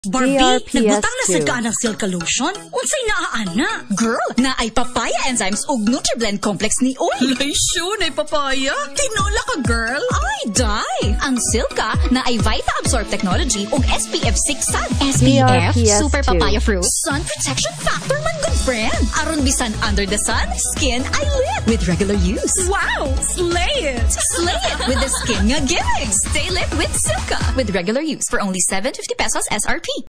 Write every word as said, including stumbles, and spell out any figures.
Barbie, D R P S nagbutang na sa ka ng Silka Lotion? Unsay naaana? Girl, na ay papaya enzymes ug Nutriblend complex ni Oy. Laysyon ay papaya? Tinola ka, girl? Ay, die! Ang Silka na ay Vita Absorb Technology ug S P F six sad. S P F, Super Papaya Fruit. Sun Protection Factor man, good friend. Aron bisan under the sun, skin ay lit with regular use. Wow! Slay it! Slay it with the skin nga gimmick. Stay lit with Silka with regular use for only seven fifty pesos S R P.